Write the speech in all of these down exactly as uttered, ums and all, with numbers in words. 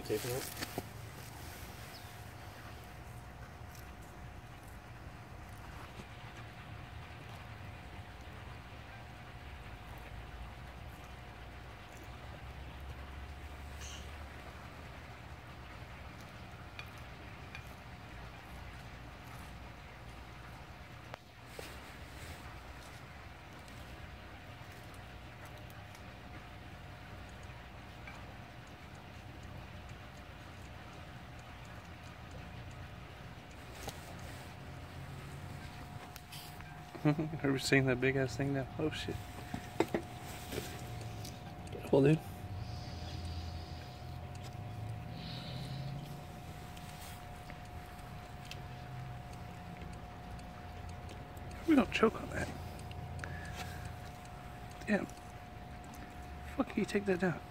taping it? Ever seen that big ass thing now? Oh shit. Well, dude. We don't choke on that. Damn. Fuck, you take that down.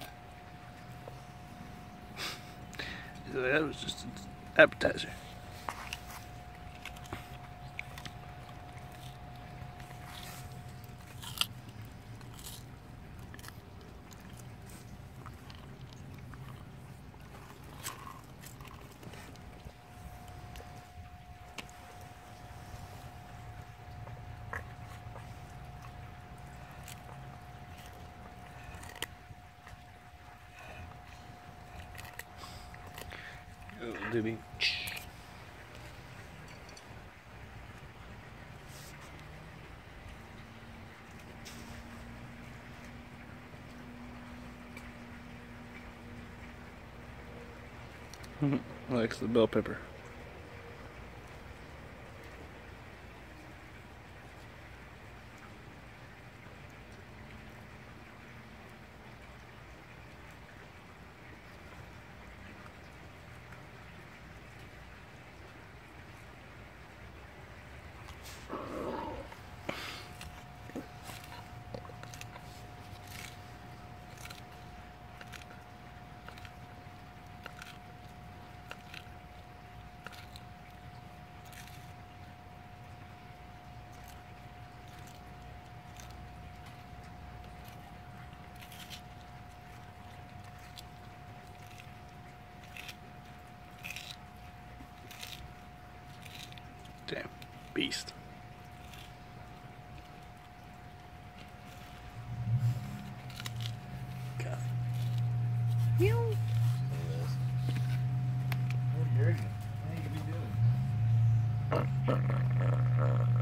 That was just an appetizer. Oh, doobie. Likes the bell pepper. Damn, beast. God. Meow. What are you doing?